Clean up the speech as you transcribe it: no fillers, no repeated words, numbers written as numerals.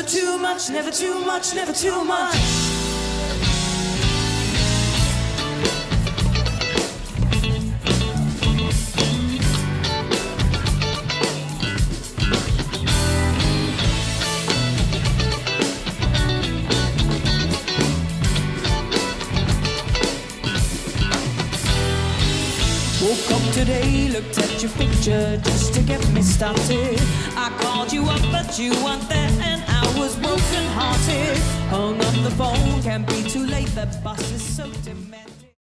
too much, never too much, never too much. Woke up today, looked at your picture just to get me started. I called you up, but you weren't there, and I was broken hearted. Hung up the phone, can't be too late, the boss is so demanding.